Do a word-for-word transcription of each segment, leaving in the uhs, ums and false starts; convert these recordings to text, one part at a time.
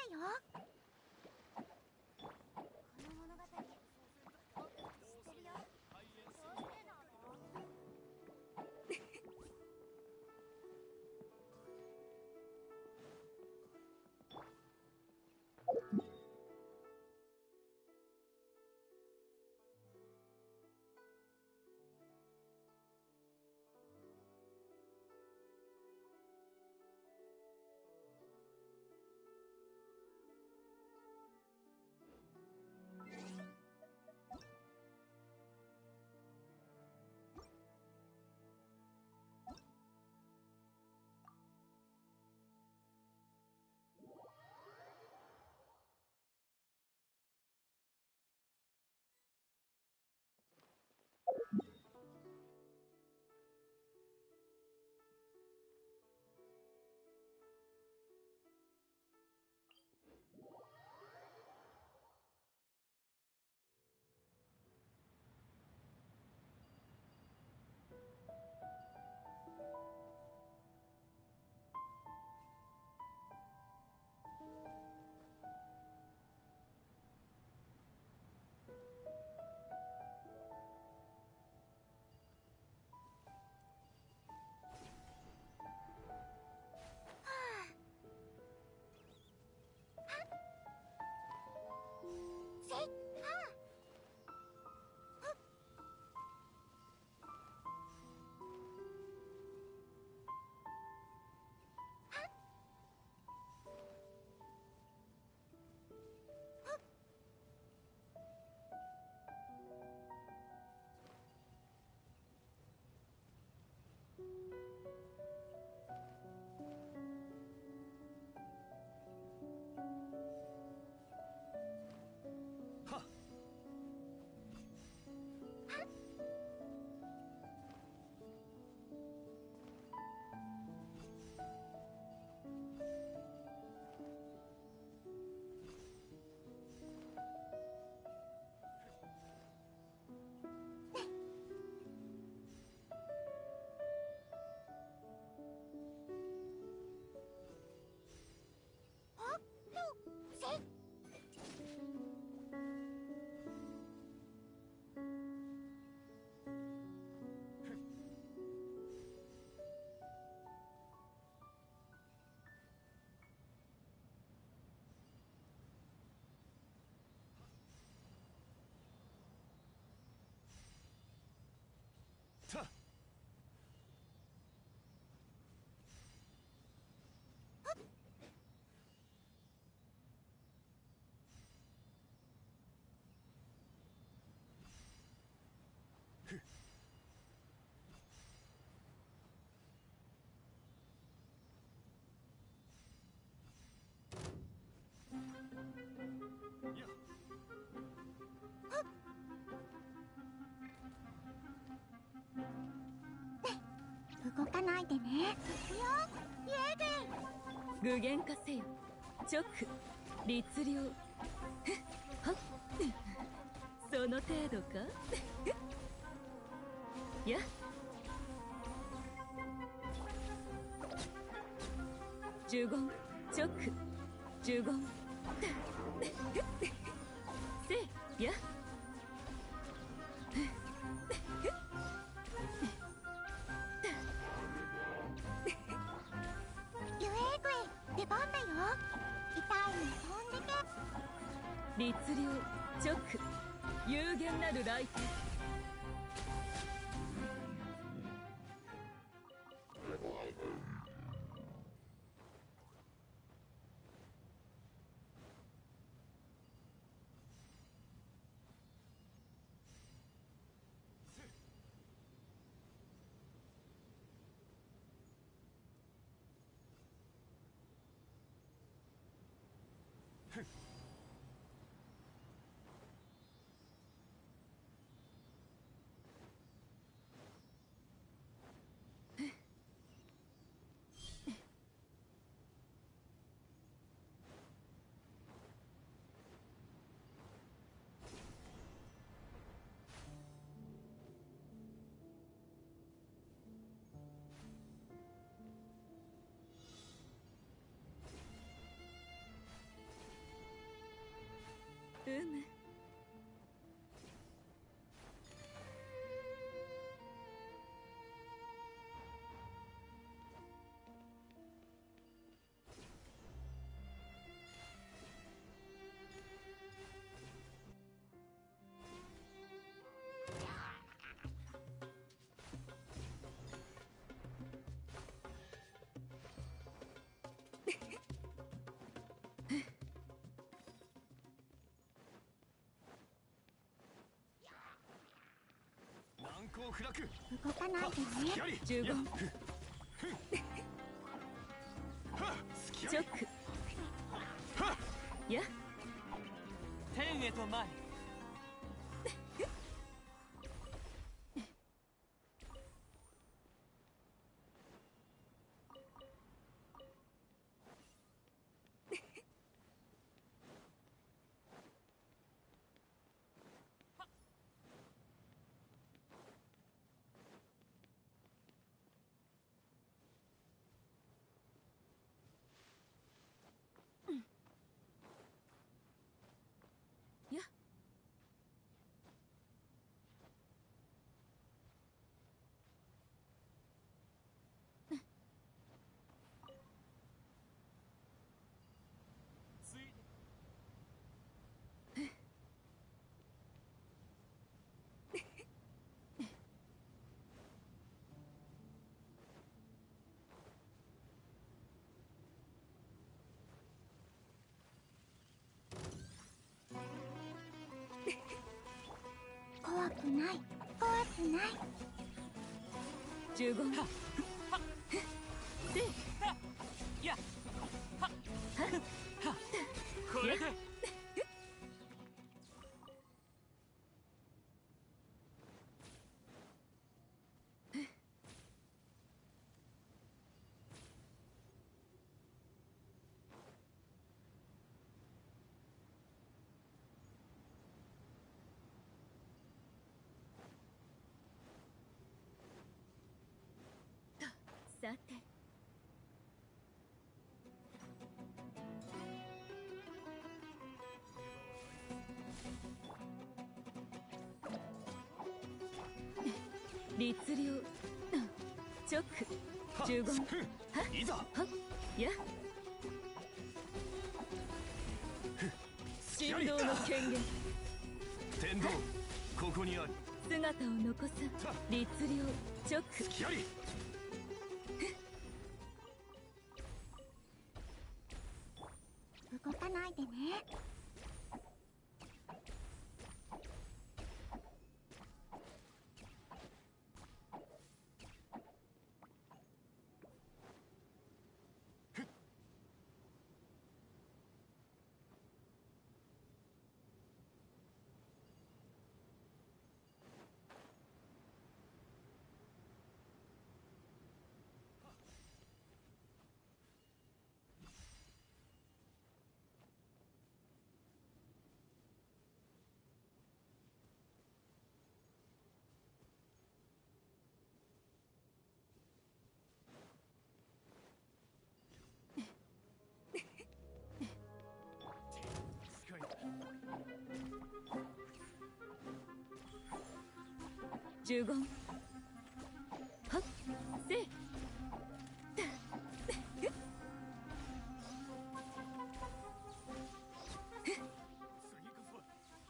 よ。この物語僕知ってるよ。どうしてなの？せいは動かないでね。いや、イエーゲン。 具現化せよ。直律令。はっその程度か。や呪言直呪言せやユエーグエ出番だよ。痛いの飛んでけ。 律令直有限なる来店。 を開く。 動かないでね。 やり十分隙ありチョックや天へと前。 やついで怖くない怖くない。 十五はっはっではっやはっはっこれでさて律令チョック十五いざはっや隙あり神道の権限天道ここにある。 姿を残さ律令チョック隙あり動かないでね。 使い十五はっせい次こそ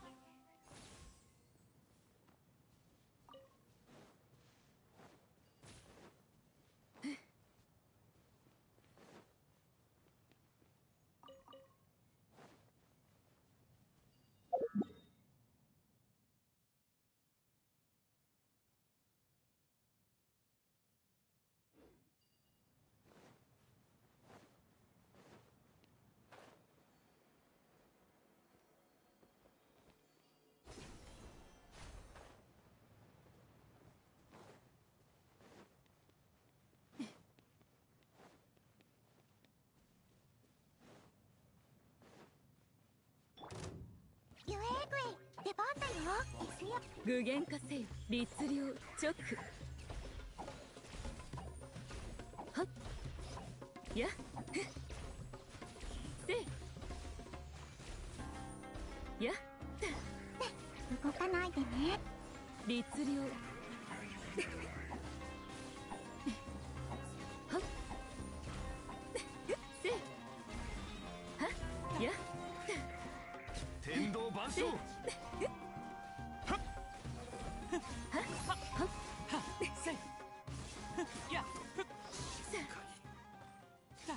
ユエーグイ出番だよ。ですよ。 具現化せよ律令チョックはっやせいや動かないでね。 律令はっせいはっや天道万象はっせいやふっだ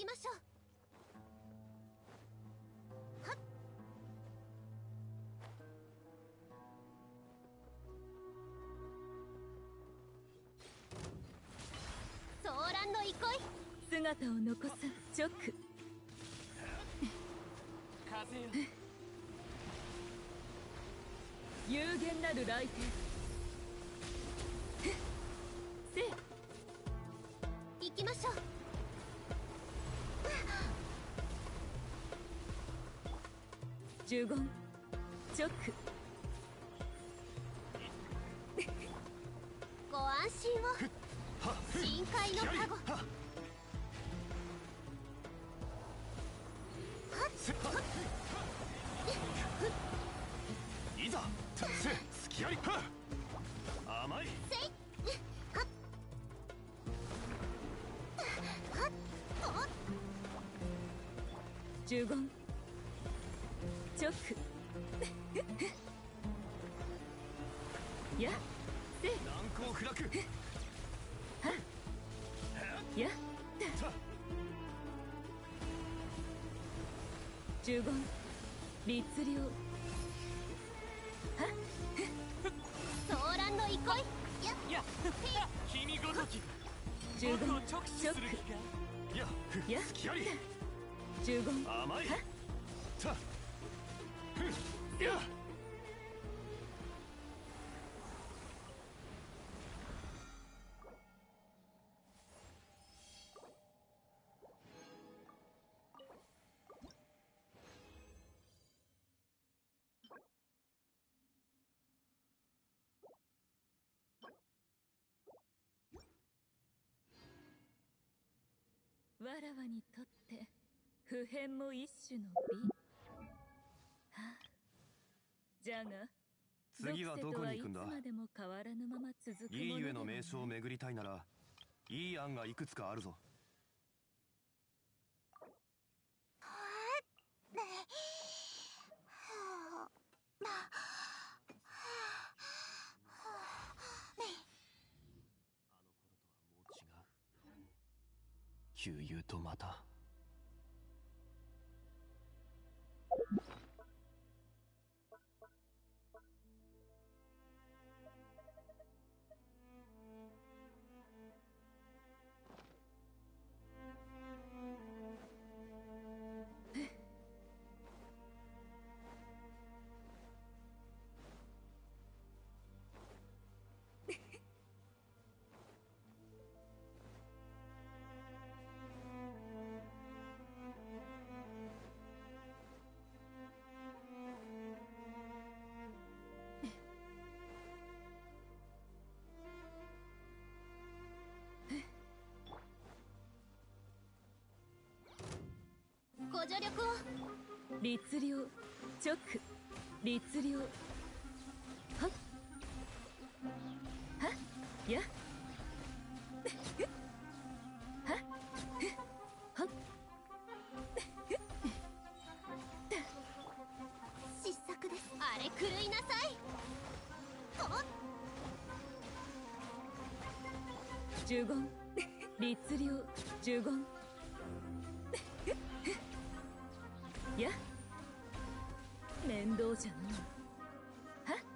きましょう。はっ。ソーランの憩い。 姿を残さ直。 風よ。 有限なる来店。せい。 行きましょう。 呪言直。 ご安心を。深海の加護。 いざせ隙あり甘いせい。はっはっはっ。 呪言直。やせい。 難攻不落や呪言律令。 ソーランの憩い。やっいや君ごとき呪言僕を直視する気が。 いやや隙あり呪言甘いはたふんやわらわにとって普遍も一種の美。はあ、じゃが次はどこに行くんだ。 属性とはいつまでも変わらぬまま続くものではない。 いいゆえの名所を巡りたいならいい案がいくつかあるぞ。悠々とまたご助力を。 律令直。律令はっはっやはっはっ。 失策です。あれ狂いなさい。おっ。 呪言律令呪言や面倒じゃのう。はっ。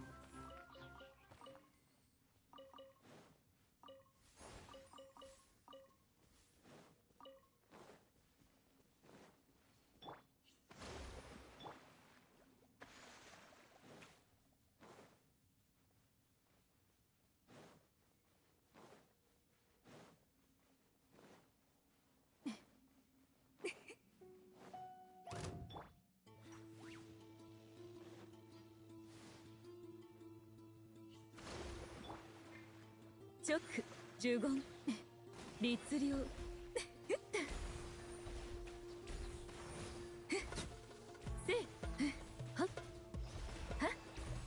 直呪言律令せい。はっはっ。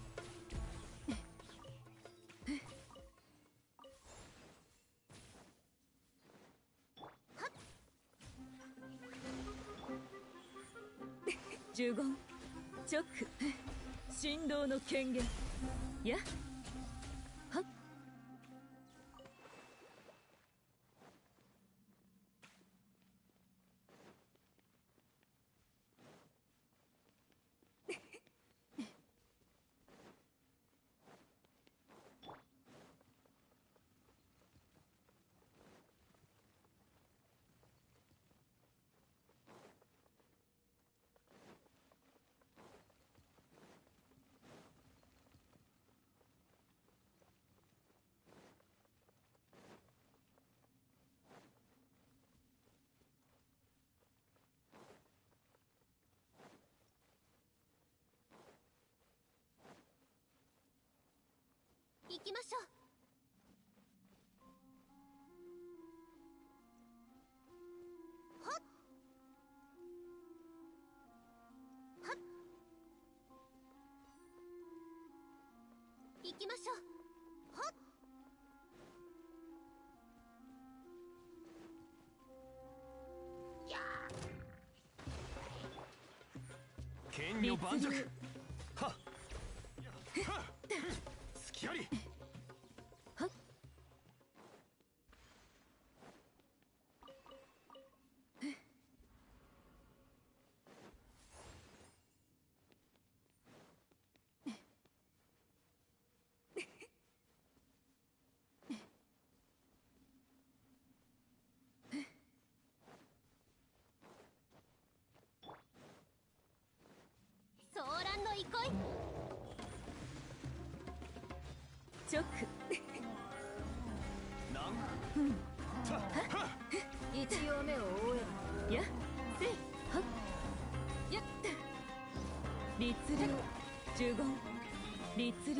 呪言直。神道の権限やはっ。 行きましょう。はっはっ行きましょう。はっ剣女盤石。はっはっ隙あり。 はっソーランの憩い。 直なんたはっ一応目を覆えばやせいはっやった律令呪言律令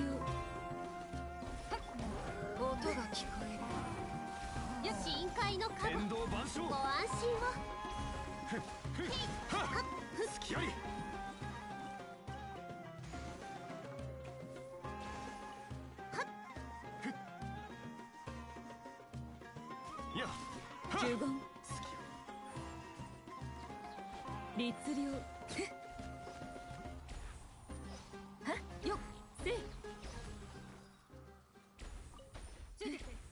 音が聞こえるや深海のカ天ゴ。 道万象。 ご安心を。 はっ隙あり。やっはっ呪言隙律令はっよっせいついてきて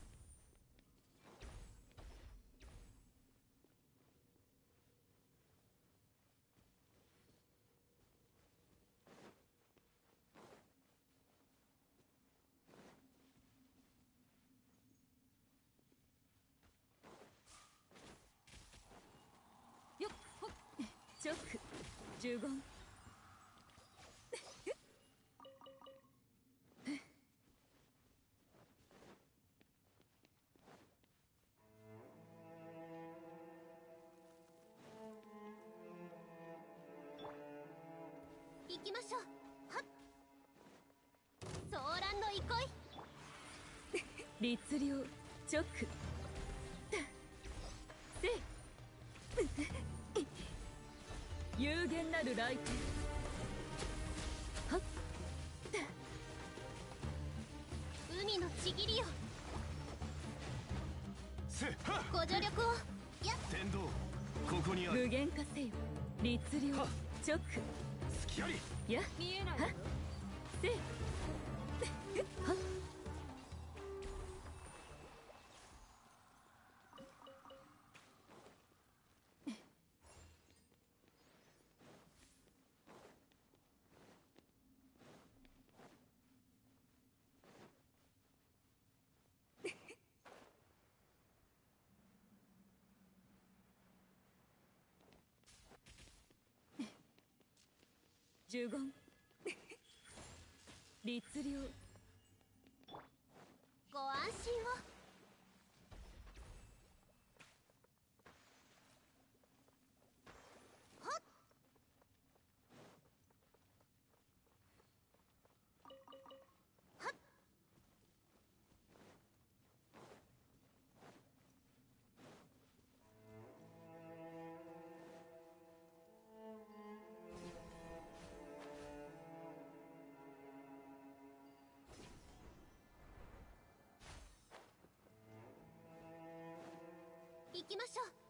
よっほっ直呪言行きましょう。はっソーランの憩い。 律令直せい有限なる来店はっ海のちぎりよ。 せはっご助力を。やっ天道ここにある。 無限化せよ律令はっ直隙あり。 や見えないはっせいはっ呪言律令ご安心を。はっはっ行きましょう。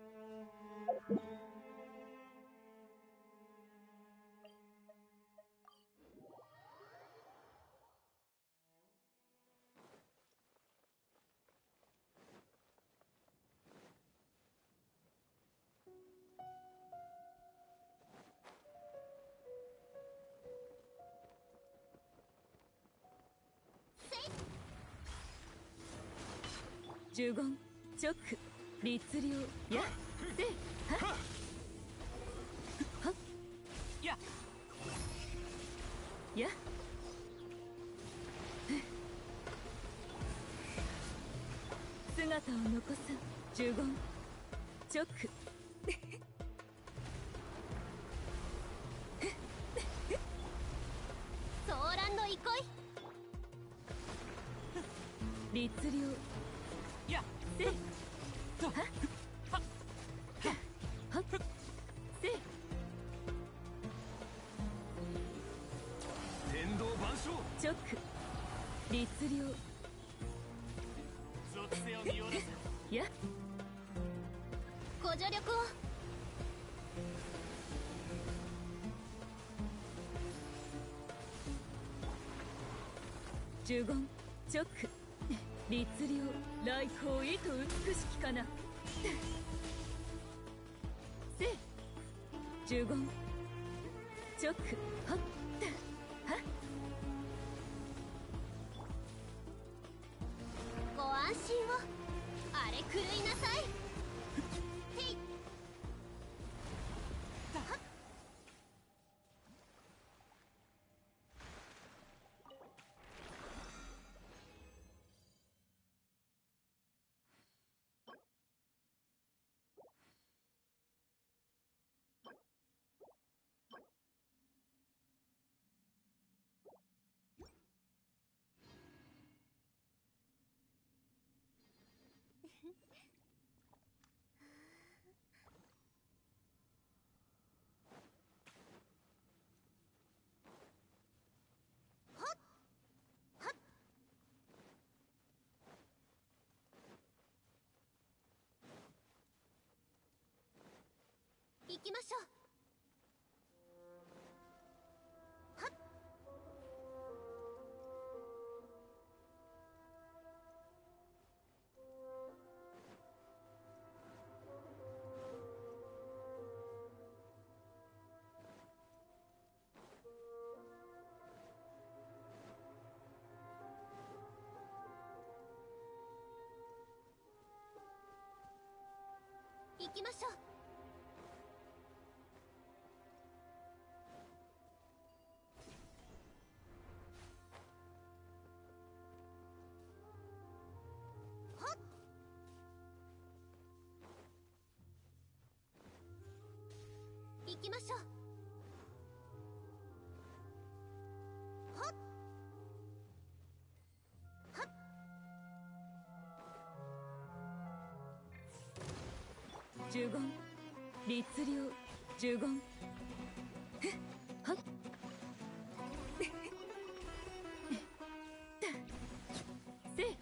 呪言直律令やせいはっはっやや姿を残さん呪言直ソーランの憩い。 律令やせいとはっはっはっせい天道万象。 チョック律令属性を見下ろす。 やご助力を。 呪言チョック律令来光意と美しきかなせい呪言チョックはっはっご安心を。あれ狂いなさい。へい。行きましょう。はっ。行きましょう。行きましょう。はっはっ。 呪言律令呪言はっせい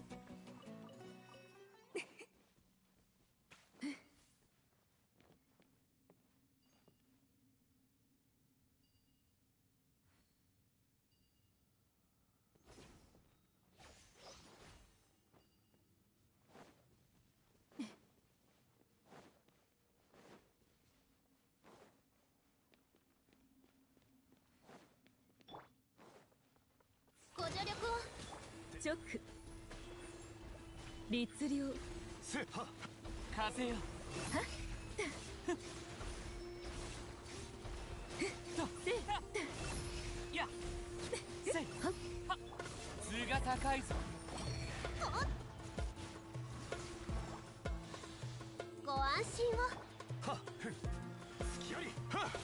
ご助力を。 チョック律令せは。 風よ。 はっとせいやせいはっはっ図が高いぞ。 ご安心を。 はっふん。隙あり。はっ。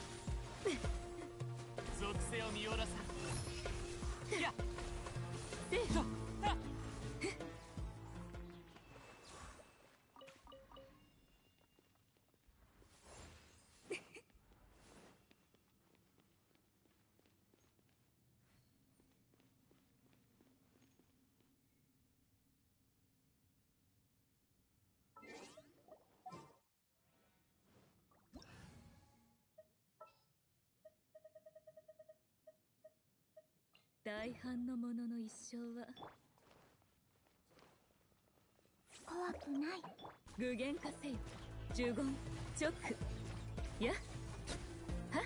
属性を見下ろさ。やせいとはっ大半の者の一生は怖くない。 具現化せよ呪言チョックやはっ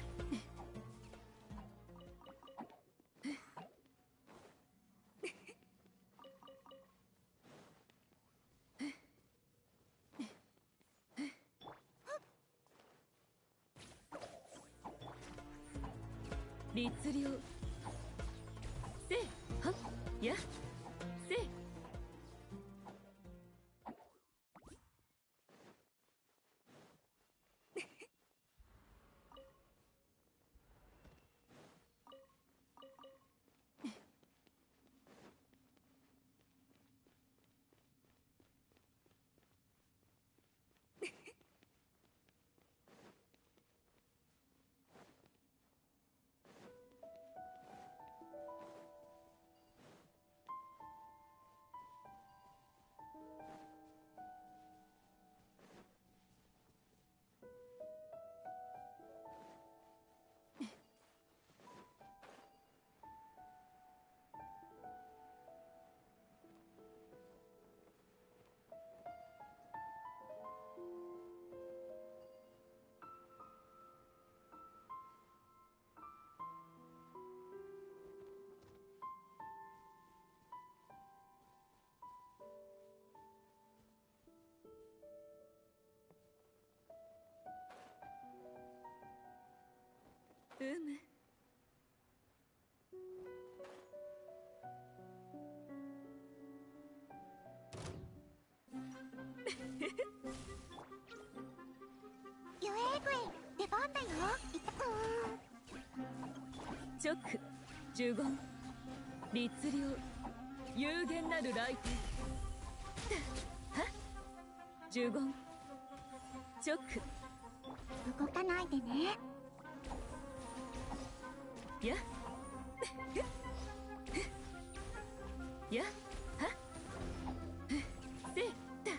律令せいはっやせいうむ。 ユエーグエ出番だよ。いた直呪言律令有限なる来店は呪言直動かないでね。 ややはせた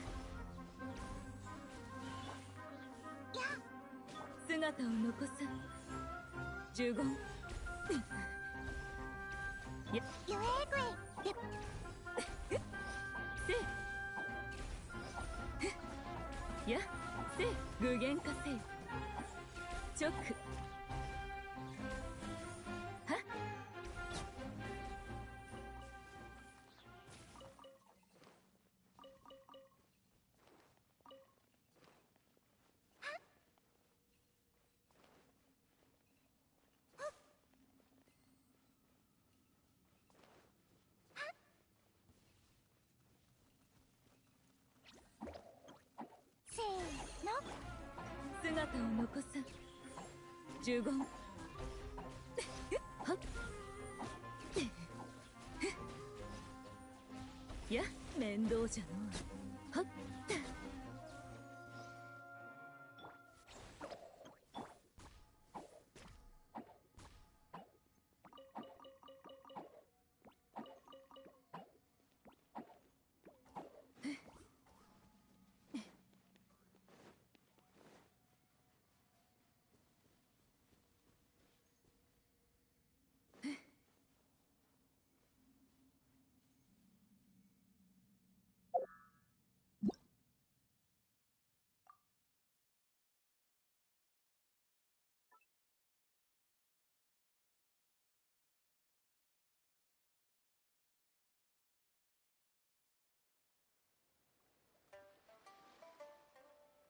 や姿を残さ呪言ユエーグエ出せやせ具現化せ直はせーの。 姿を残さ呪言はっや面倒じゃのう。